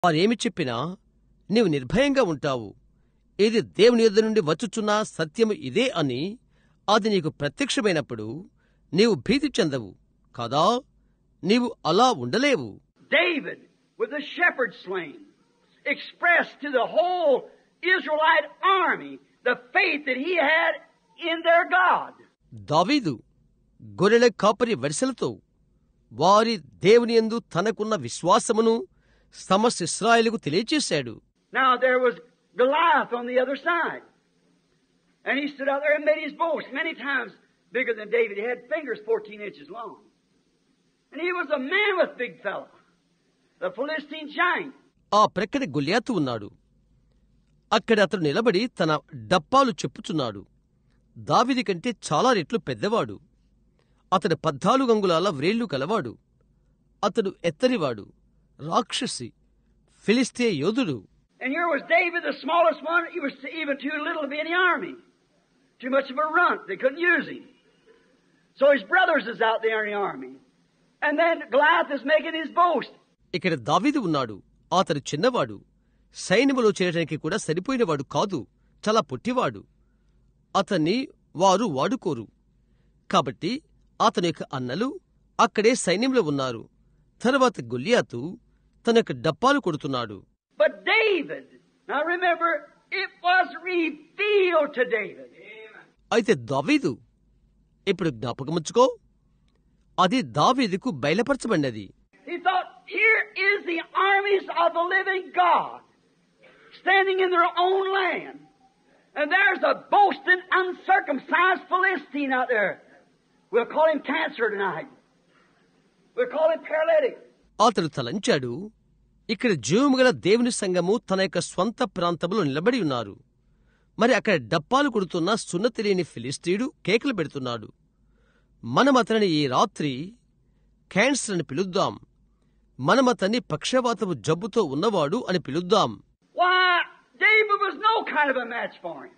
వారేమి చెప్పినా నీవు నిర్భయంగా ఉంటావు. ఇది దేవుని యొద్ద నుండి వచ్చుచున్న సత్యము ఇదే అని అది నీకు ప్రత్యక్షమైనప్పుడు నీవు భీతి చెందవు కాదా? నీవు అలా ఉండలేవు. David, with the shepherd slain, expressed to the whole Israelite army the faith that he had in their God. దావీదు గొర్రెల కాపరి వరుసలతో వారి దేవుని యందు తనకున్న విశ్వాసమును సమస్త ఇశ్రాయేలుకు తెలియచేశాడు. Now there was Goliath on the other side. And he stood out there and made his boast, many times bigger than David. He had fingers 14 inches long. And he was a man with big fella, the Philistine giant. ఆ ప్రక్కన గొల్యాతు ఉన్నాడు. అక్కడ అతడు నిలబడి తన డప్పాలు చెప్పుచున్నాడు. దావీదు కంటే చాలా రెట్లు పెద్దవాడు. అతడు 14 అంగుళాల వ్రేళ్లు కలవాడు. అతడు ఎత్తరివాడు, రాక్షసి, ఫిలిష్తీయ యోధుడు. And here was David, the smallest one. He was even too little to be in the army. Too much of a runt. They couldn't use him. So his brothers is out there in the army. And then Goliath is making his boast. ఇక్కడ దావీదు ఉన్నాడు. అతడు చిన్నవాడు, సైన్యములో చేరడానికి కూడా సరిపోయినవాడు కాదు, చాలా పొట్టివాడు. అతన్ని వారు వాడుకోరు. కాబట్టి అతని యొక్క అన్నలు అక్కడే సైన్యంలో ఉన్నారు. తర్వాత గొల్యాతు తన యొక్క డప్పాలు కొడుతున్నాడు. But David, now remember, it was revealed to David. అయితే దావీదు, ఇప్పుడు జ్ఞాపకముచ్చుకో, అది దావీదుకు బయలుపరచబడినది. He thought, here is the armies of the living God standing in their own land. And there's a boasting, uncircumcised Philistine out there. We'll call him cancer tonight. We'll call him paralytic. అతడు తలంచాడు, ఇక్కడ జీవముగల దేవుని సంఘము తన యొక్క స్వంత ప్రాంతంలో నిలబడి ఉన్నారు. మరి అక్కడ డప్పాలు కొడుతున్న సున్నతి లేని ఫిలిస్తీయుడు కేకలు పెడుతున్నాడు. మనం అతనిని ఈ రాత్రి క్యాన్సర్ అని పిలుద్దాం. మనం అతన్ని పక్షవాతపు జబ్బుతో ఉన్నవాడు అని పిలుద్దాం. Why, David was no kind of a match for him.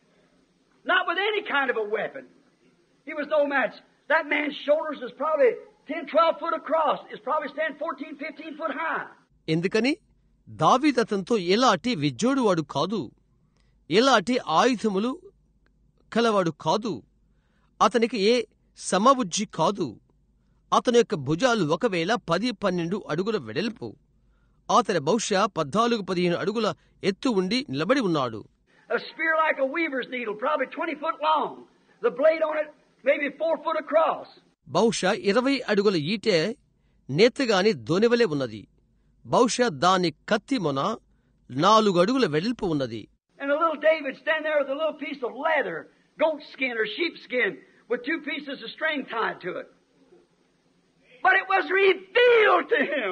Not with any kind of a weapon. He was no match. That man's shoulders is probably 10, 12 foot across. It's probably stand 14, 15 foot high. ఎందుకని దావీదు అతనితో ఎలాంటి విజ్జోడువాడు కాదు, ఎలాంటి ఆయుధములు కలవాడు కాదు, అతనికి ఏ సమబుజ్జి కాదు. అతని యొక్క భుజాలు ఒకవేళ 10-12 అడుగుల వెడల్పు, అతని బహుశా 14-15 అడుగుల ఎత్తు ఉండి నిలబడి ఉన్నాడు. A spear like a weaver's needle, probably 20 foot long. The blade on it maybe 4 foot across. బహుశా 20 అడుగుల ఈటె నేతగాని దోనెవలే ఉన్నది. బహుశా దాని కత్తి మొన 4 అడుగుల వెడల్పు ఉన్నది. And a little David stand there with a little piece of leather, goat skin or sheep skin, with 2 pieces of string tied to it. But it was revealed to him.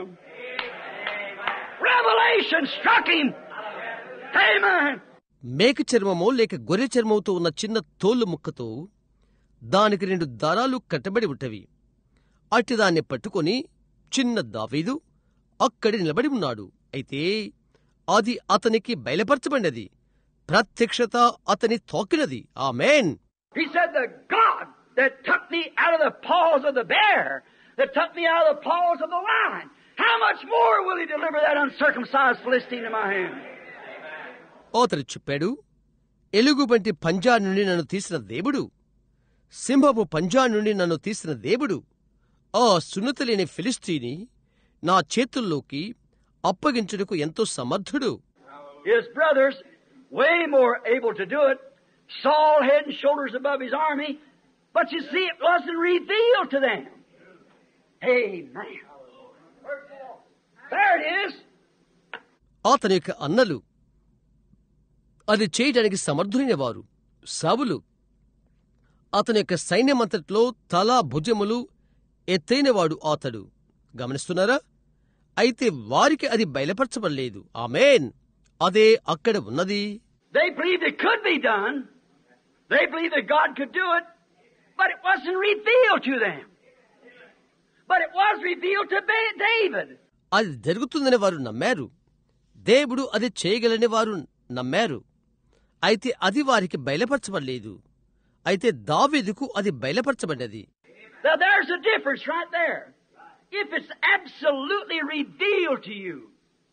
Revelation struck him. Amen. మేక చర్మమో లేక గొర్రె చర్మంతో ఉన్న చిన్న తోలు ముక్కతో దానికి 2 దారాలు కట్టబడి ఉంటవి. అట్టి దాన్ని పట్టుకొని చిన్న దావీదు అక్కడి నిలబడి ఉన్నాడు. అయితే అది అతనికి బయలుపరచబడినది. ప్రత్యక్షత అతని తాకినది. ఆమేన్. He said, the God that took me out of the paws of the bear, that took me out of the paws of the lion, how much more will he deliver that uncircumcised Philistine in my hand? అతడు చెప్పాడు, ఎలుగుబంటి పంజా నుండి నన్ను తీసిన దేవుడు, సింహపు పంజా నుండి నన్ను తీసిన దేవుడు, ఆ సున్నతి లేని ఫిలిస్తీని నా చేతుల్లోకి అప్పగించుటకు ఎంతో సమర్థుడు. His brothers, way more able to do it, Saul head and shoulders above his army, but you see, it wasn't revealed to them. Amen. There it is. అతని యొక్క అన్నలు అది చేయడానికి సమర్థులైన వారు. సౌలు అతని యొక్క సైన్యమంతట్లో తలా భుజములు ఎత్తైనవాడు అతడు. గమనిస్తున్నారా? అయితే వారికి అది బయలుపరచబడలేదు. ఆమేన్. అదే అక్కడ ఉన్నది. They believed it could be done. They believed that God could do it, but it wasn't revealed to them. But it was revealed to David. అది జరుగుతుందని వారు నమ్మారు. దేవుడు అది చేయగలని వారు నమ్మారు. అయితే అది వారికి బయలుపరచబడలేదు. అయితే దావీదుకు అది బయలుపరచబడినది. Now there's a difference right there. If it's absolutely revealed to you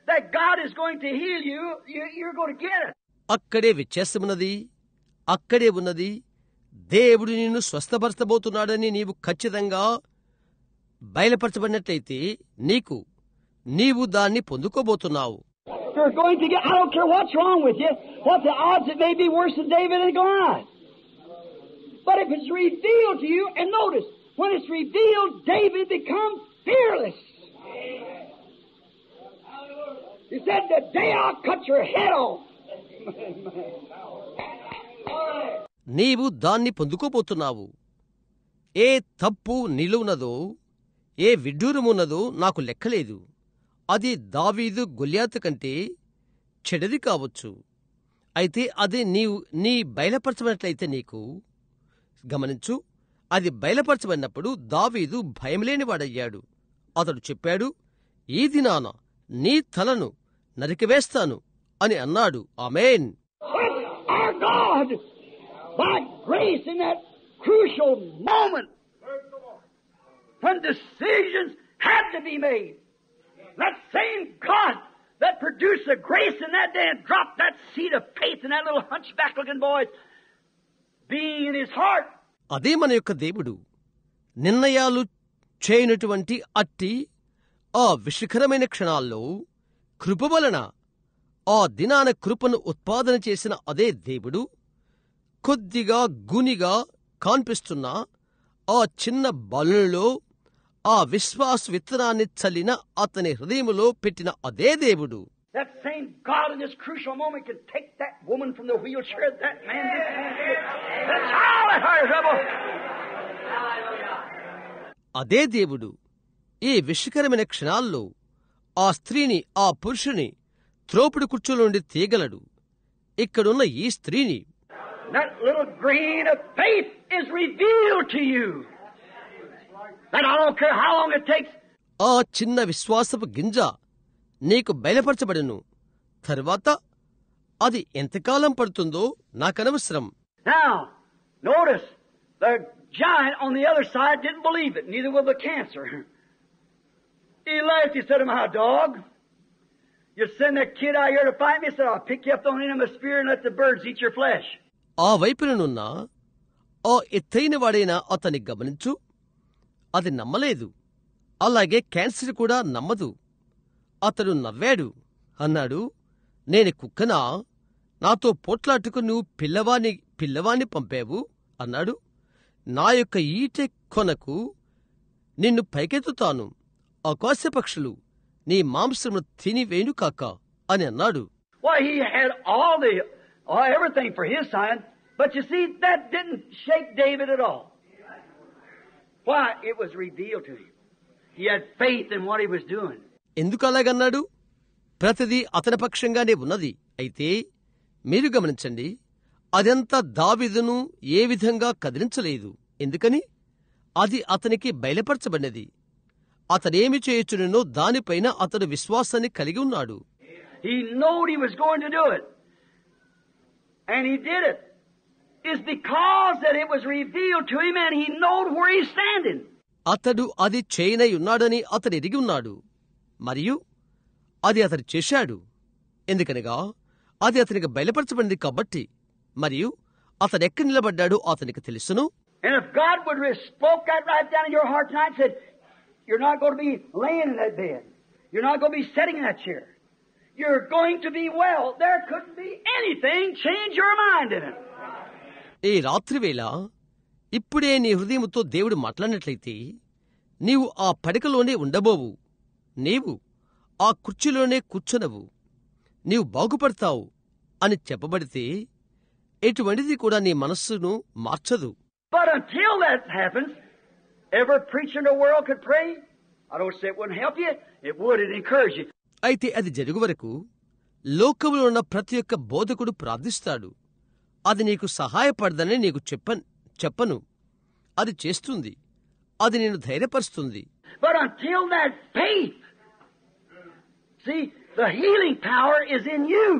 that God is going to heal you, you're going to get it. అక్కడే వ్యత్యాసమున్నది, అక్కడే ఉన్నది. దేవుడు నిన్ను స్వస్థపరచబోతున్నాడని నీవు ఖచ్చితంగా బయలుపరచబడినట్లయితే నీవు దాన్ని పొందుకోబోతున్నావు. You're going to get, I don't care what's wrong with you, what the odds it may be worse than David and Goliath. But if it's revealed to you, and notice, when it's revealed, David becomes fearless. He said, the day I'll cut your head off. నీవు దాన్ని పొందుకోబోతున్నావు. ఏ తప్పు నిలువునదో, ఏ విడ్డూరమున్నదో నాకు లెక్కలేదు. అది దావీదు గొల్యాతు కంటే చెడది కావచ్చు. అయితే అది నీ బయలుపరచబడినట్లయితే నీకు గమనించు, అది బయలుపరచబడినప్పుడు దావీదు భయంలేనివాడయ్యాడు. అతడు చెప్పాడు, ఈ దినాన నీ తలను నరికివేస్తాను అని అన్నాడు. ఆమేన్. Our God, by grace in that crucial moment, when decisions had to be made, that same God that produced the grace in that day and dropped that seed of faith in that little hunchback-looking boy being in his heart. అదే మన యొక్క దేవుడు నిర్ణయాలు చేయనటువంటి అట్టి ఆ విశిఖరమైన క్షణాల్లో కృప వలన ఆ దినాన కృపను ఉత్పాదన చేసిన అదే దేవుడు కొద్దిగా గునిగా కాన్పిస్తున్న ఆ చిన్న బాలునిలో ఆ విశ్వాస విత్తనాన్ని చల్లిన అతని హృదయములో పెట్టిన అదే దేవుడు. That same God in this crucial moment can take that woman from the wheelchair, that man, that's all I heard, rebel. అదే దేవుడు ఈ విషకరమైన క్షణాల్లో ఆ స్త్రీని, ఆ పురుషుని త్రోపుడు కుర్చీలో నుండి తీయగలడు. ఇక్కడున్న ఈ స్త్రీని That little grain of faith is revealed to you. That I don't care how long it takes. ఆ చిన్న విశ్వాసపు గింజ నీకు బయలుపరచబడును. తర్వాత అది ఎంతకాలం పడుతుందో నాకనవసరం. Now, notice, the giant on the other side didn't believe it, neither will the cancer. He laughed, he said to my dog, you send that kid out here to fight me? He said, I'll pick you up on the end of my spear and let the birds eat your flesh. ఆ వైపునున్న ఆ ఎత్తైన వాడైన అతని గమనించు, అది నమ్మలేదు. అలాగే cancer కూడా నమ్మదు. అతడు నవ్వాడు, అన్నాడు, నేను కుక్కనా? నాతో పోట్లాటుకు నువ్వు పిల్లవాణ్ణి పంపావు అన్నాడు. నా యొక్క ఈటె కొనకు నిన్ను పైకెత్తుతాను. ఆకాశపక్షులు నీ మాంసమును తినివేను కాక అని అన్నాడు. Well, he had everything for his side, but you see, that didn't shake David at all. Why? It was revealed to him. He had faith in what he was doing. ఎందుకు అలాగన్నాడు? ప్రతిదీ అతని పక్షంగానే ఉన్నది. అయితే మీరు గమనించండి, అదంతా దావీదును ఏ విధంగా కదిలించలేదు. ఎందుకని? అది అతనికి బయలుపరచబడినది. అతనేమి చేయొచ్చునో దానిపైన అతడు విశ్వాసాన్ని కలిగి ఉన్నాడు. He knowed he was going to do it. And he did it. It's because that it was revealed to him and he knowed where he's standing. అతడు అది చేయనై ఉన్నాడని అతడు ఎరిగి ఉన్నాడు. మరియు అది అతడు చేశాడు. ఎందుకనగా అది అతనికి బయలుపరచబడింది కాబట్టి. మరియు అతడెక్కడ నిలబడ్డాడో అతనికి తెలుసును. And if God would have spoke that right down in your heart tonight and said, you're not going to be laying in that bed. You're not going to be sitting in that chair. You're going to be well. There couldn't be anything change your mind in it. ఈ రాత్రివేళ ఇప్పుడే నీ హృదయముతో దేవుడు మాట్లాడినట్లయితే నీవు ఆ పడకలోనే ఉండబోవు. నీవు ఆ కుర్చీలోనే కూర్చొనవు. నీవు బాగుపడతావు అని చెప్పబడితే ఎటువంటిది కూడా నీ మనస్సును మార్చదు. But until that happens, every preacher in the world could pray. I don't say it wouldn't help you. It would. It encourage you. అయితే అది జరుగు వరకు లోకములో ఉన్న ప్రతి ఒక్క బోధకుడు ప్రార్థిస్తాడు. అది నీకు సహాయపడదని నీకు చెప్పను. అది చేస్తుంది. అది నేను ధైర్యపరుస్తుంది. But until that faith, see, the healing power is in you.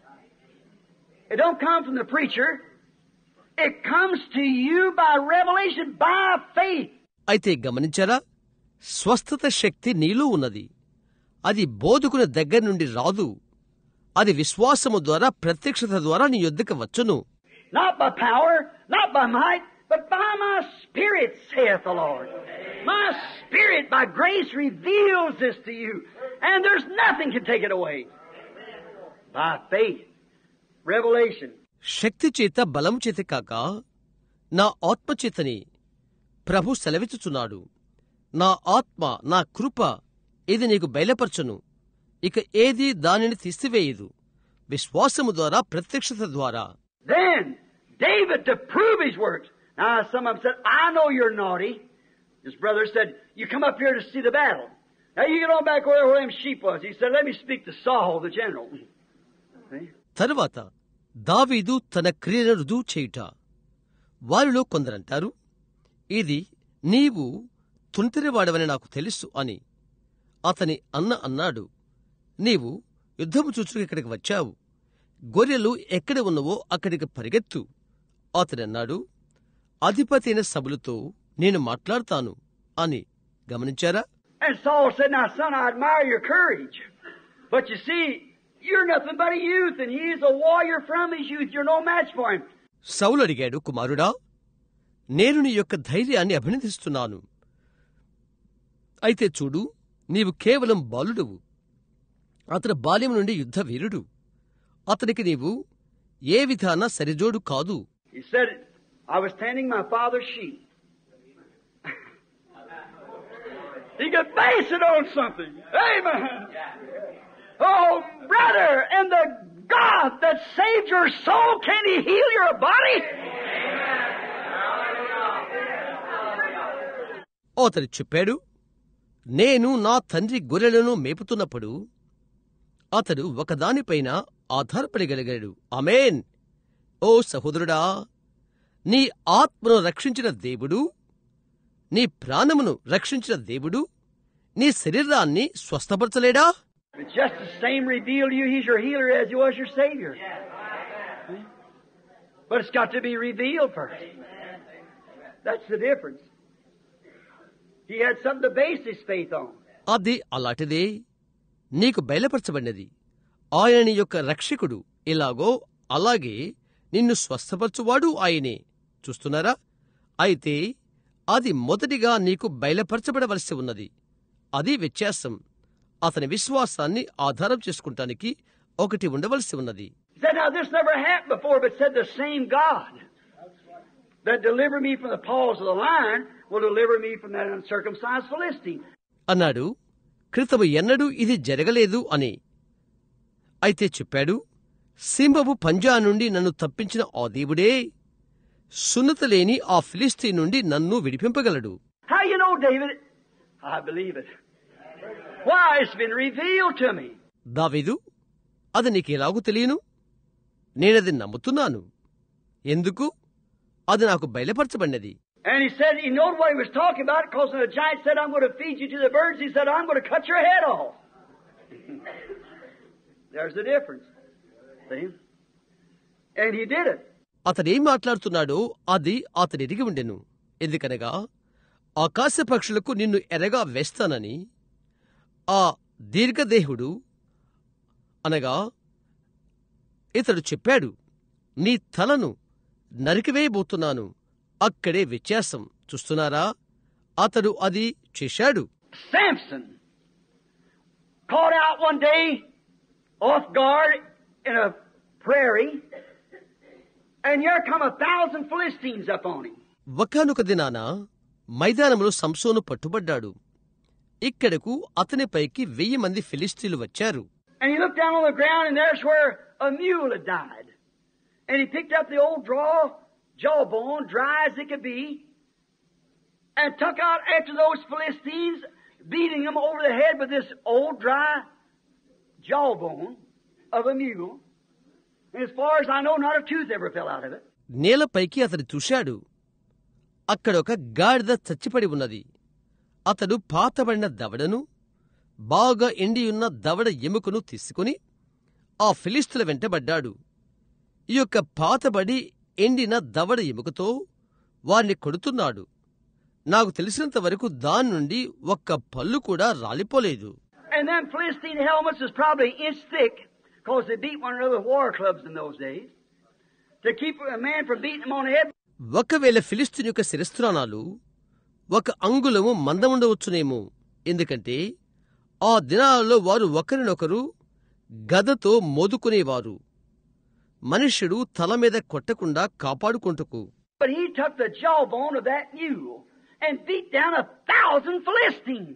It don't come from the preacher. It comes to you by revelation, by faith. అయితే గమనించారా? స్వస్థత శక్తి నీలో ఉన్నది. అది బోధకుని దగ్గర నుండి రాదు. అది విశ్వాసము ద్వారా, ప్రత్యక్షత ద్వారా నీ యొద్దకు వచ్చును. Not by power, not by might, but by my Spirit, saith the Lord. My Spirit, by grace, reveals this to you, and there's nothing can take it away. By faith, revelation. శక్తి చేత, బలము చేత కాక, నా ఆత్మచేతని ప్రభు సెలవిచ్చుచున్నాడు. నా ఆత్మ, నా కృప ఇది నీకు బయలుపరచును. ఇక ఏది దానిని తీసివేయదు. విశ్వాసము ద్వారా, ప్రత్యక్షత ద్వారా. Then David, to prove his words. Now some of them said, I know you're naughty. His brother said, you come up here to see the battle. Now you get on back where them sheep was. He said, let me speak to Saul, the general. See? తరువాత దావీదు తన క్రియలను రుజువు చేయుట. వారిలో కొందరంటారు, ఇది నీవు తుంటరివాడవని నాకు తెలుసు అని. అతని అన్నాడు, నీవు యుద్ధము చూచుకు ఇక్కడికి వచ్చావు. గొర్రెలు ఎక్కడ ఉన్నవో అక్కడికి పరిగెత్తు. అతడన్నాడు, అధిపతి అయిన సభలతో నేను మాట్లాడతాను అని. గమనించారా? And Saul said, now son, I admire your courage. But you see, you're nothing but a youth, and he's a warrior from his youth. You're no match for him. సౌలు అడిగాడు, కుమారుడా, నేను నీ యొక్క ధైర్యాన్ని అభినందిస్తున్నాను. అయితే చూడు, నీవు కేవలం బాలుడువు. అతడు బాల్యం నుండి యుద్ధ వీరుడు. అతనికి నీవు ఏ విధాన సరిజోడు కాదు. He said, I was tending my father's sheep. He could base it on something. Amen. Oh, brother, and the God that saved your soul, can He heal your body? అతడు చెప్పాడు, నేను నా తండ్రి గొర్రెలను మేపుతున్నప్పుడు అతడు ఒకదానిపైన ఆధారపడగలిగాడు. ఆమేన్. ఓ సహోదరుడా, నీ ఆత్మను రక్షించిన దేవుడు, నీ ప్రాణమును రక్షించిన దేవుడు నీ శరీరాన్ని స్వస్థపరచలేడా? It's just the same revealed to you. He's your healer as He was your Savior. But it's got to be revealed first. That's the difference. He had something to base his faith on. అది అలాంటిదే, నీకు బయలుపరచబడినది. ఆయన నీ యొక్క రక్షకుడు. ఇలాగో అలాగే నిన్ను స్వస్థపరచువాడు ఆయనే. చూస్తున్నారా? అయితే అది మొదటిగా నీకు బయలుపరచబడవలసి ఉన్నది. అది వ్యత్యాసం. అతని విశ్వాసాన్ని ఆధారం చేసుకుంటానికి ఒకటి ఉండవలసి ఉన్నది. Said, now this never happened before, but said the same God that delivered me from the paws of the lion will deliver me from that uncircumcised Philistine. అన్నాడు, క్రితము ఎన్నడూ ఇది జరగలేదు అని. అయితే చెప్పాడు, సింహపు పంజా నుండి నన్ను తప్పించిన ఆ దేవుడే సున్నత లేని ఆ ఫిలిస్తీ నుండి నన్ను విడిపింపగలడు. How you know, David? I believe it. Why, it's been revealed to me. దావీదు, అది నీకెలాగూ తెలియను? నేనది నమ్ముతున్నాను. ఎందుకు? అది నాకు బయలుపరచబడినది. And he said, he knew what he was talking about, because when the giant said, I'm going to feed you to the birds, he said, I'm going to cut your head off. There's the difference. See? And he did it. అతడేం మాట్లాడుతున్నాడో అది అతడు ఎరిగి ఉండెను. ఎందుకనగా ఆకాశ పక్షులకు నిన్ను ఎరగా వేస్తానని ఆ దీర్ఘదేహుడు అనగా ఇతడు చెప్పాడు. నీ తలను నరికివేయబోతున్నాను. అక్కడే వ్యత్యాసం. చూస్తున్నారా? అతడు అది చేశాడు. Samson caught out one day off guard in a prairie, and here come 1,000 Philistines up on him. ఒకానొక దినాన మైదానంలో సంసోను పట్టుబడ్డాడు. ఇక్కడకు అతనిపైకి 1000 మంది ఫిలిస్తీన్లు వచ్చారు. And he looked down on the ground, and there's where a mule had died. And he picked up the old jawbone, dry as it could be, and took out after those Philistines, beating them over the head with this old dry jawbone of a mule. And as far as I know, not a tooth ever fell out of it. నేలపైకి అతడు చూశాడు. అక్కడొక గాడిద చచ్చిపడి ఉన్నది. అతడు పాతబడిన దవడను, బాగా ఎండియున్న దవడ ఎముకను తీసుకుని ఆ ఫిలిస్తీయుల వెంటబడ్డాడు. ఈ యొక్క పాతబడి ఎండిన దవడ ఎముకతో వారిని కొడుతున్నాడు. నాకు తెలిసినంత వరకు దాని నుండి ఒక్క పళ్ళు కూడా రాలిపోలేదు. And them Philistine helmets was probably an inch thick, because they beat one another with war clubs in those days. To keep a man from beating him on the head. ఒకవేళ ఫిలిస్తీన్ యొక్క శిరస్త్రాణాలు 1 అంగుళము మందముండవచ్చునేమో, ఎందుకంటే ఆ దినాలలో వారు ఒకరినొకరు గదతో మోదుకునేవారు, మనుష్యుడు తల మీద కొట్టకుండా కాపాడుకొంటకు. But he took the jawbone of that mule and beat down 1,000 Philistines.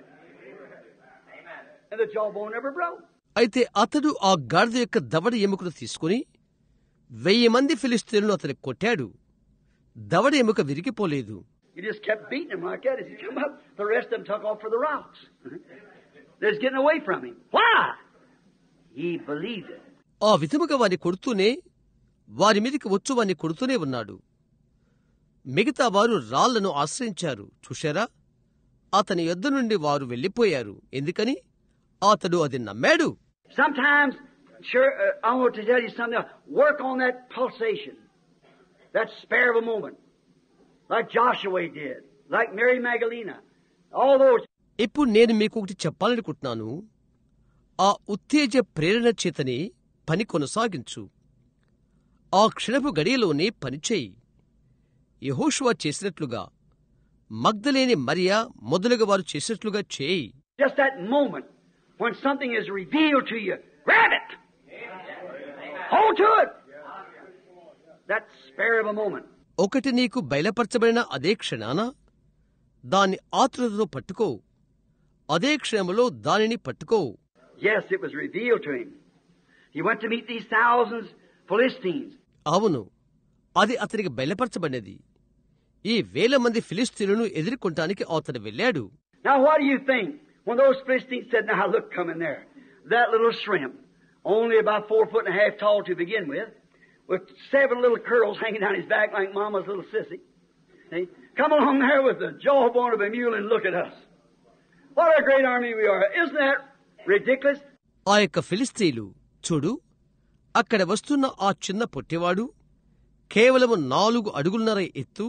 And the jawbone never broke. అయితే అతడు ఆ గాడిద యొక్క దవడ ఎముకను తీసుకుని 1000 మంది ఫిలిస్తీనులను అతను కొట్టాడు. దవడ ఎముక విరిగిపోలేదు. He just kept beating him like that. As he come up, the rest of them took off for the rocks. They're just getting away from him. Why? He believed it. ఆ విధముగా వారిని కొడుతూనే, వారి మీదకి వచ్చు వారిని కొడుతూనే ఉన్నాడు. మిగతా వారు రాళ్లను ఆశ్రయించారు. చూశారా, అతని యొద్ద నుండి వారు వెళ్లిపోయారు. ఎందుకని? అతడు అది నమ్మాడు. Sometimes, sure, I want to tell you something. Work on that pulsation, that spare of a moment, like Joshua did, like Mary Magdalene, all those. ఇప్పుడు నేను మీకు ఒకటి చెప్పాలనుకుంటున్నాను. ఆ ఉత్తేజ ప్రేరణ చేతనే పని కొనసాగించు. ఆ క్షణపు గడియలోనే పనిచేయి. యెహోషువ చేసినట్లుగా, మగ్దలేని మరియా మొదలుగా వారు చేసినట్లుగా చేయి. Just that moment when something is revealed to you, grab it. Hold to it. That spare of a moment. ఒకటి నీకు బయలుపరచబడిన అదే క్షణాన దాన్ని ఆతురతతో పట్టుకో. అదే క్షణములో దానిని పట్టుకో. Yes, it was revealed to him. He went to meet these thousands Philistines. అవును, అది అతనికి బయలుపరచబడినది. ఈ 1000 మంది ఫిలిస్తీనులను ఎదుర్కొంటానికి అతడు వెళ్ళాడు. Now what do you think when those Philistines said, now look, come in there, that little shrimp, only about 4.5 tall to begin with 7 little curls hanging down his back like Mama's little sissy. See? Come along there with the jawbone of a mule and look at us. What a great army we are. Isn't that ridiculous? ఆ యొక్క ఫిలిస్తీయులు, చూడు, అక్కడ వస్తున్న ఆ చిన్న పొట్టివాడు, కేవలము 4 అడుగులున్నర ఎత్తు,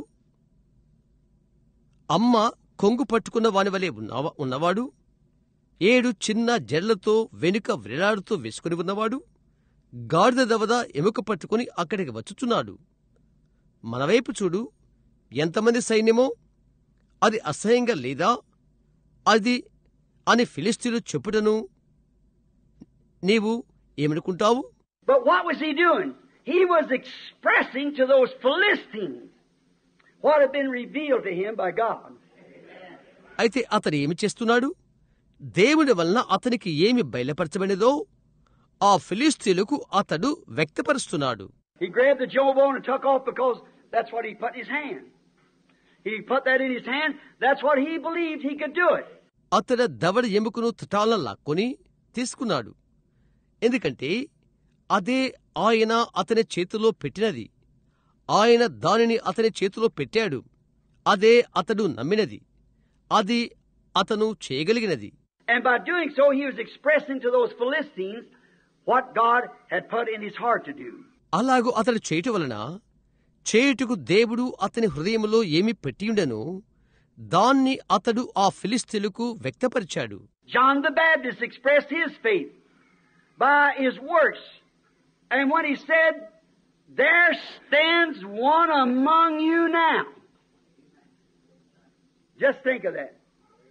అమ్మ కొంగు పట్టుకున్న వానివలే ఉన్నవాడు, 7 చిన్న జడలతో వెనుక వ్రేలాడుతూ వేసుకుని ఉన్నవాడు, గాడిద దవద ఎముక పట్టుకుని అక్కడికి వచ్చుచున్నాడు. మనవైపు చూడు, ఎంతమంది సైన్యమో, అది అసహ్యంగా లేదా అది అని ఫిలిస్తీయులు చెప్పుటను నీవు ఏమనుకుంటావు? But what was he doing? He was expressing to those Philistines what had been revealed to him by God. అయితే అతడు ఏమి చేస్తున్నాడు? దేవుని వలన అతనికి ఏమి బయలుపరచబడినదో ఆ ఫిలిస్తీయులకు అతడు వ్యక్తపరుస్తున్నాడు. He grabbed the jawbone and took off because that's what he put in his hand. He put that in his hand. That's what he believed he could do it. అతడు దవడ ఎముకను తుటాల లాక్కొని తీసుకున్నాడు. ఎందుకంటే అదే ఆయన అతని చేతిలో పెట్టినది. ఆయన దానిని అతని చేతిలో పెట్టాడు. అదే అతడు నమ్మినది. అది అతను చేయగలిగినది. And by doing so, he was expressing to those Philistines what God had put in his heart to do. అలాగూ అతడు చేయటం వలన చేయుటకు దేవుడు అతని హృదయములో ఏమి పెట్టియుండెనో దాన్ని అతడు ఆ ఫిలిస్తీయులకు వ్యక్తపరిచాడు. John the Baptist expressed his faith by his works. And when he said, there stands one among you now. Just think of that.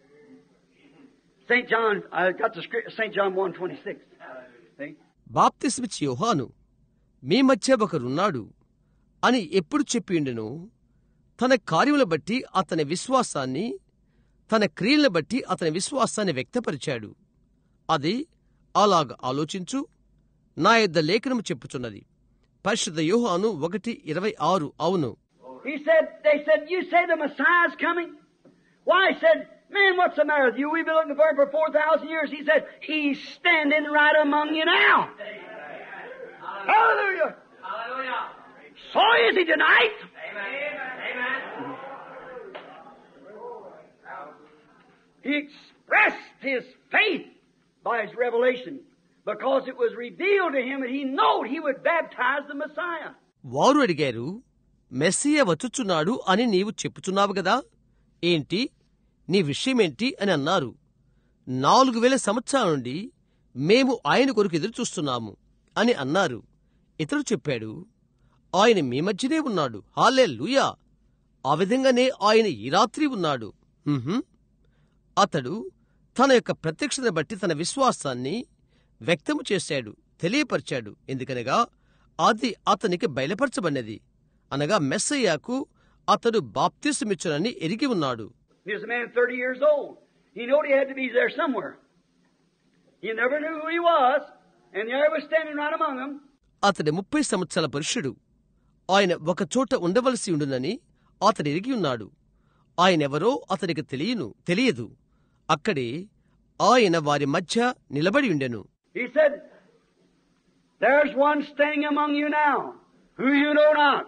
St. John, I got the script, St. John 1:26. See? బాప్తిస్మిచ్చి యోహాను మీ మధ్య ఒకరున్నాడు అని ఎప్పుడు చెప్పియుండెనో తన కార్యముల బట్టి అతని విశ్వాసాన్ని, తన క్రియలను బట్టి అతని విశ్వాసాన్ని వ్యక్తపరిచాడు. అది అలాగ ఆలోచించు. నా యొద్ద లేఖనము చెప్పుచున్నది. పరిశుద్ధ యోహాను 1:26. అవును. They said, you say the Messiah's coming? Why? He said, man, what's the matter with you? We've been looking for him for 4,000 years. He said, he's standing right among you now. Hallelujah. Hallelujah. So is he tonight. Amen. He expressed his faith by his revelation because it was revealed to him that he knew he would baptize the Messiah. వారు అడిగారు, Messiah వచ్చుచున్నాడు అని నీవు చెప్పుచున్నావు గదా, ఏంటి నీ విషయమేంటి అని అన్నారు. 4,000 సంవత్సరాల నుండి మేము ఆయన కొరకు ఎదురు చూస్తున్నాము అని అన్నారు. ఇతడు చెప్పాడు, ఆయన మీ మధ్యనే ఉన్నాడు. హల్లెలూయా! ఆ విధంగానే ఆయన ఈ రాత్రి ఉన్నాడు. అతడు తన యొక్క ప్రత్యక్షతను బట్టి తన విశ్వాసాన్ని వ్యక్తము చేశాడు, తెలియపరిచాడు. ఎందుకనగా అది అతనికి బయలుపరచబడినది, అనగా మెస్సయ్యాకు అతడు బాప్తిసమిచ్చునని ఎరిగి ఉన్నాడు. He was a man 30 years old. He knew he had to be there somewhere. He never knew who he was, and there he was standing right among them. అతడి 30 సంవత్సరాల పురుషుడు. ఆయన ఒక చోట ఉండవలసి ఉండునని అతడు ఎరిగి ఉన్నాడు. ఆయనెవరో అతనికి తెలియదు. అక్కడే ఆయన వారి మధ్య నిలబడి ఉండెను. He said, "There's one standing among you now, who you know not.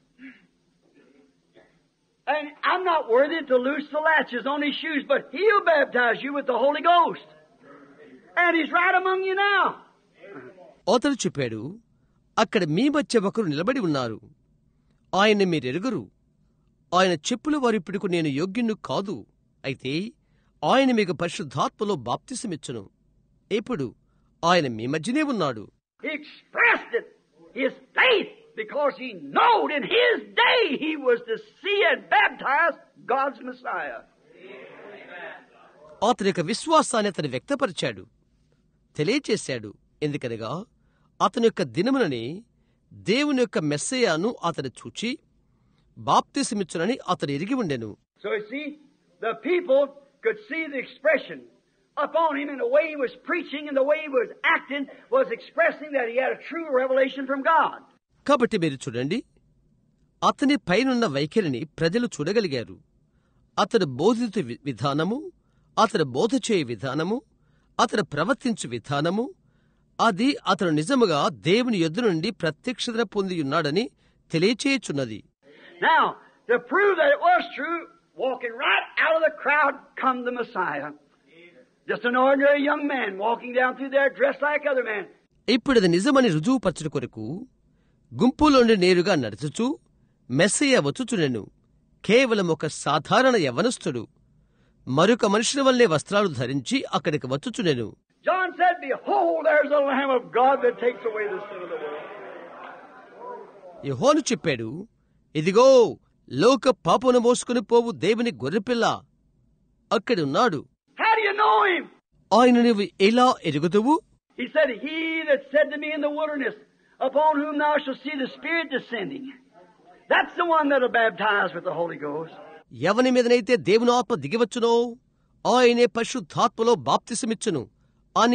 And I'm not worthy to loose the latches on his shoes, but he'll baptize you with the Holy Ghost. And he's right among you now." అతడు చెప్పాడు, అక్కడ మీ మధ్య ఒకరు నిలబడి ఉన్నారు. ఆయన్ని మీరెరుగురు. ఆయన చెప్పుల వారిప్పుడుకు నేను యోగ్యుణ్ణి కాదు. అయితే ఆయన మీకు పరిశుద్ధాత్మలో బాప్తిసమిచ్చును. ఇప్పుడు ఆయన మీ మధ్యనే ఉన్నాడు. He expressed it, his faith, because he knowed in his day he was to see and baptize God's Messiah. అతని యొక్క విశ్వాసాన్ని అతను వ్యక్తపరిచాడు, తెలియచేశాడు. ఎందుకనగా అతని యొక్క దినమునని దేవుని యొక్క మెస్సయ్యాను అతడు చూచి బాప్తిసమిచ్చునని అతడు ఎరిగి ఉండెను. So you see, the people could see the expression upon him, and the way he was preaching and the way he was acting was expressing that he had a true revelation from God. కాబట్టి మీరు చూడండి, అతని పైనున్న వైఖరిని ప్రజలు చూడగలిగారు. అతడు బోధించు విధానము, అతడు బోధ చేయు విధానము, అతడు ప్రవర్తించు విధానము, అది అతను నిజముగా దేవుని యొద్ద నుండి ప్రత్యక్షత పొందియున్నాడని తెలియచేయుచున్నది. Now, to prove that it was true, walking right out of the crowd come the Messiah. Just an ordinary young man walking down through there dressed like other men. ఇప్పుడు అది నిజమని రుజువుపరచుట కొరకు గుంపులోండి నేరుగా నడుచుచూ మెస్సయ్య వచ్చుచునెను. కేవలం ఒక సాధారణ యవ్వనస్తుడు మరొక మనుషుల వల్లే వస్త్రాలు ధరించి అక్కడికి వచ్చుచునెను. John said, "Behold, there's the Lamb of God that takes away the sin of the world." యోహాను చెప్పాడు, ఇదిగో లోక పాపను మోసుకుని పోవు దేవుని గొర్రెపిల్ల అక్కడున్నాడు. How do you know him? ఆయన నువ్వు ఎలా ఎరుగుదువు? He said, "He that said to me in the wilderness, upon whom thou shalt see the Spirit descending, that's the one that'll baptize with the Holy Ghost." ఎవని మీదనైతే దేవుని ఆత్మ దిగివచ్చునో ఆయనే పరిశుద్ధాత్మలో బాప్తిసమిచ్చును అని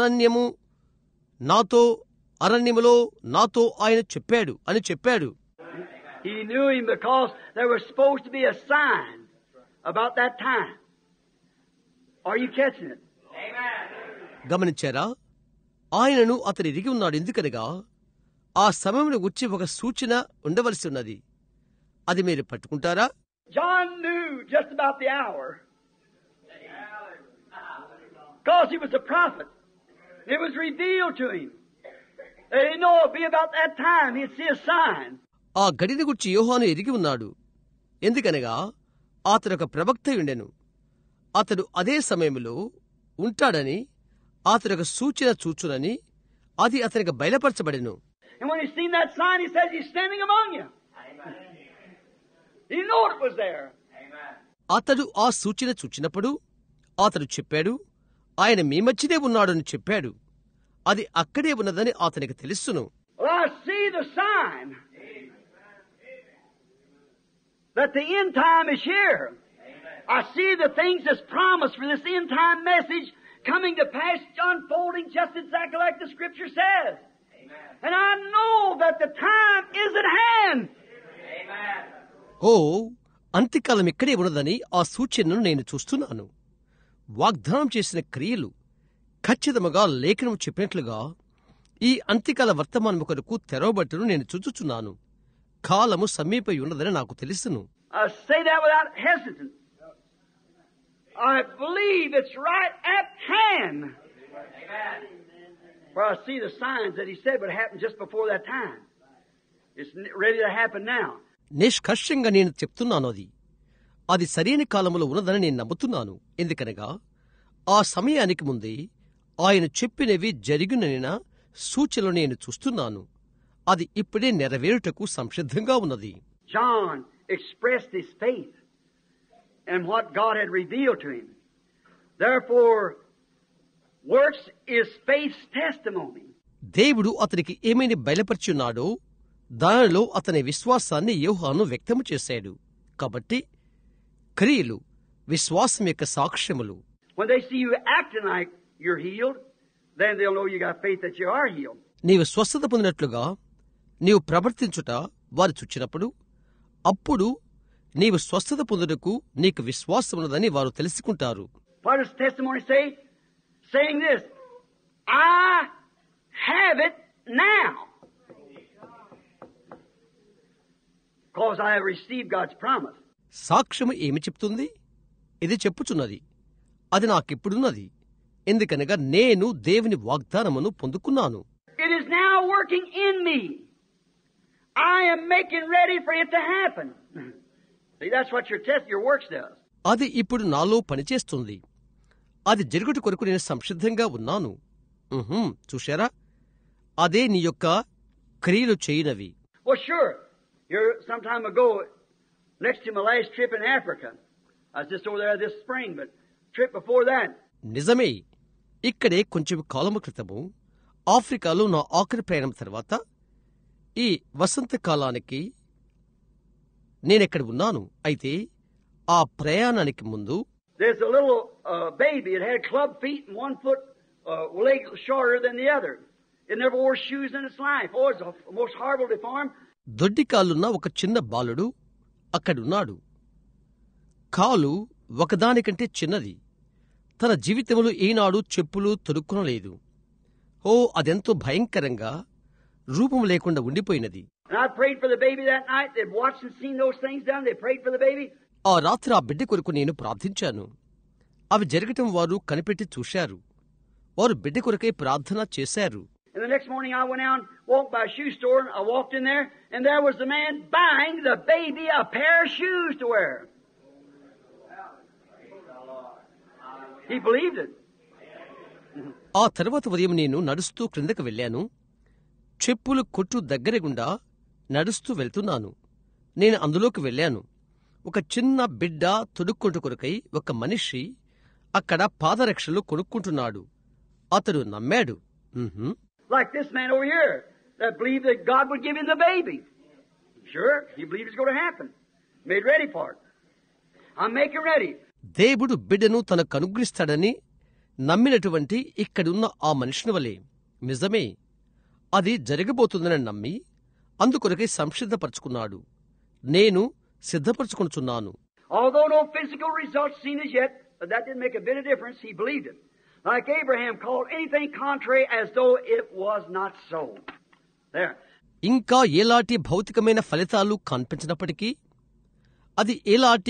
అరణ్యములో నాతో ఆయన చెప్పాడు. He knew him because there was supposed to be a sign about that time. Are you catching it? గమనించారా? ఆయనను అతను ఎరిగి ఉన్నాడు. ఎందుకనగా ఆ సమయంలో వచ్చి ఒక సూచన ఉండవలసి ఉన్నది. అది మీరు పట్టుకుంటారా? John knew just about the hour because he was a prophet. It was revealed to him. They didn't know it would be about that time. He'd see a sign. ఆ గడిని గురించి యోహాను ఎరిగి ఉన్నాడు. ఎందుకనగా అతడు ఒక ప్రవక్త ఉండెను. అతడు అదే సమయంలో ఉంటాడని, అతడు ఒక సూచన చూచునని అది అతనికి బయలుపరచబడెను. And when he seen that sign, he says he's standing among you. He knew it was there. అతడు ఆ సూచన చూచినప్పుడు అతడు చెప్పాడు, ఆయన మీ మధ్యనే ఉన్నాడని చెప్పాడు. అది అక్కడే ఉన్నదని అతనికి తెలుసును. Well, I see the sign that the end time is here. I see the things that's promised for this end time message coming to pass, unfolding just exactly like the Scripture says. And I know that the time is at hand. ఓ, అంత్యకాలం ఇక్కడే ఉన్నదని ఆ సూచనను నేను చూస్తున్నాను. వాగ్దానం చేసిన క్రియలు ఖచ్చితంగా లేఖనం చెప్పినట్లుగా ఈ అంత్యకాల వర్తమానము కొరకు తెరవబట్టును నేను చూచుచున్నాను. కాలము సమీపై ఉన్నదని నాకు తెలుసును. I say that without hesitation. I believe it's right at hand. For I see the signs that he said would happen just before that time. It's ready to happen now. నిష్కర్షంగా నేను చెప్తున్నాను, అది సరైన కాలములో ఉన్నదని నేను నమ్ముతున్నాను. ఎందుకనగా ఆ సమయానికి ముందే ఆయన చెప్పినవి జరిగిన సూచనలు నేను చూస్తున్నాను. అది ఇప్పుడే నెరవేరుటకు సంసిద్ధంగా ఉన్నది. John expressed his faith in what God had revealed to him. Therefore, works is faith's testimony. దేవుడు అతనికి ఏమైనా బయలుపరిచున్నాడో దానిలో అతని విశ్వాసాన్ని యోహాను వ్యక్తము చేశాడు. కాబట్టి క్రియలు విశ్వాసం యొక్క సాక్ష్యములు. When they see you acting like you're healed, then they'll know you got faith that you are healed. నీవు స్వస్థత పొందినట్లుగా నీవు ప్రవర్తించుట వారు చూచినప్పుడు అప్పుడు నీవు స్వస్థత పొందుటకు నీకు విశ్వాసమున్నదని వారు తెలుసుకుంటారు. What does testimony say? Saying this, I have it now. Because I have received God's promise. సాక్ష్యము ఏమి చెప్తుంది? ఇది చెప్పుచున్నది, అది నాకిప్పుడున్నది, ఎందుకనగా నేను దేవుని వాగ్దానమును పొందుకున్నాను. It is now working in me. I am making ready for it to happen. See, that's what your works does. అది ఇప్పుడు నాలో పనిచేస్తుంది. అది జరుగుట కొరకు నేను సంసిద్ధంగా ఉన్నాను. చూశారా, అదే నీ యొక్క క్రియలు చేయనవి. Well, sure. Here, some time ago, next to my last trip in Africa, I was just over there this spring, but trip before that. నిజమే. ఇక్కడే కొంచెం కాలము క్రితము ఆఫ్రికాలో నా ఆఖరి ప్రయాణం తర్వాత ఈ వసంత కాలానికి నేనెక్కడ ఉన్నాను. అయితే ఆ ప్రయాణానికి ముందు there's a little baby. It had club feet and one foot leg shorter than the other. It never wore shoes in its life. Oh, it's the most horrible deformed. దొడ్డి కాళ్ళున్న ఒక చిన్న బాలుడు అక్కడున్నాడు. కాలు ఒకదానికంటే చిన్నది. తన జీవితంలో ఈనాడు చెప్పులు తొడుక్కునలేదు. ఓ, అదెంతో భయంకరంగా రూపం లేకుండా ఉండిపోయినది. And I prayed for the baby that night. They'd watched and seen those things done. They prayed for the baby. ఆ రాత్రి ఆ బిడ్డ కొరకు నేను ప్రార్థించాను. అవి జరగటం వారు కనిపెట్టి చూశారు. వారు బిడ్డ కొరకై ప్రార్థన చేశారు. And the next morning I went out and walked by a shoe store, and I walked in there, and there was the man buying the baby a pair of shoes to wear. He believed it. ఆ తర్వాత ఉదయం నేను నడుస్తూ క్రిందకు వెళ్ళాను. చెప్పులు కొట్టు దగ్గర గుండా నడుస్తూ వెళ్తున్నాను. నేను అందులోకి వెళ్ళాను. ఒక చిన్న బిడ్డ తొడుక్కుంటు కొరకై ఒక మనిషి అక్కడ పాదరక్షలు కొనుక్కుంటున్నాడు. అతడు నమ్మాడు. Like this man over here that believed that God would give him the baby. Sure, he believed it's going to happen. Made ready for it. I'm making ready. దేవుడు బిడ్డను తనకు అనుగ్రహిస్తాడని నమ్మినటువంటి ఇక్కడున్న ఆ మనిషిని వలె నిజమే, అది జరగబోతుందని నమ్మి అందుకొరకై సంసిద్ధపరచుకున్నాడు. నేను సిద్ధపరచుకొనుచున్నాను. Although no physical results seen as yet, but that didn't make a bit of difference. He believed it. Like Abraham called anything contrary as though it was not so. There. ఇంకా ఎలాంటి భౌతికమైన ఫలితాలు కనిపించినప్పటికీ అది ఎలాంటి